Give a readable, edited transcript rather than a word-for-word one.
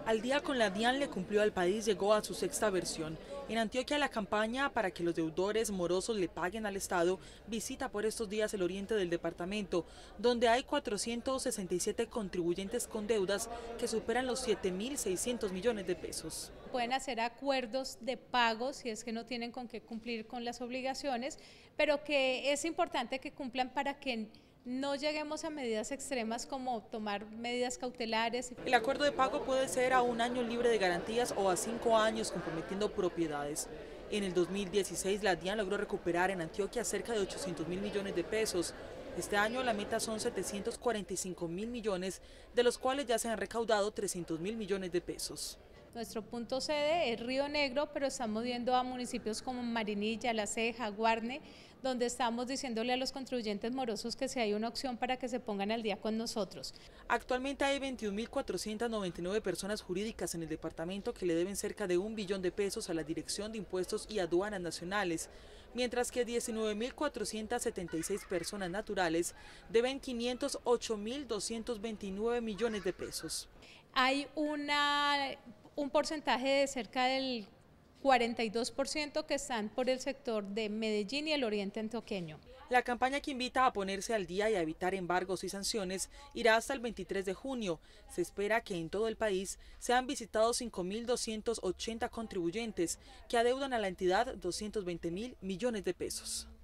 Al día con la DIAN le cumplió al país llegó a su sexta versión. En Antioquia, la campaña para que los deudores morosos le paguen al Estado visita por estos días el oriente del departamento, donde hay 467 contribuyentes con deudas que superan los 7.600 millones de pesos. Pueden hacer acuerdos de pago si es que no tienen con qué cumplir con las obligaciones, pero que es importante que cumplan para que no lleguemos a medidas extremas como tomar medidas cautelares. El acuerdo de pago puede ser a 1 año libre de garantías o a 5 años comprometiendo propiedades. En el 2016 la DIAN logró recuperar en Antioquia cerca de 800.000 millones de pesos. Este año la meta son 745.000 millones, de los cuales ya se han recaudado 300.000 millones de pesos. Nuestro punto sede es Río Negro, pero estamos yendo a municipios como Marinilla, La Ceja, Guarne, donde estamos diciéndole a los contribuyentes morosos que si hay una opción para que se pongan al día con nosotros. Actualmente hay 21.499 personas jurídicas en el departamento que le deben cerca de 1 billón de pesos a la Dirección de Impuestos y Aduanas Nacionales, mientras que 19.476 personas naturales deben 508.229 millones de pesos. Hay un porcentaje de cerca del 42% que están por el sector de Medellín y el oriente antioqueño. La campaña que invita a ponerse al día y a evitar embargos y sanciones irá hasta el 23 de junio. Se espera que en todo el país sean visitados 5.280 contribuyentes que adeudan a la entidad 220.000 millones de pesos.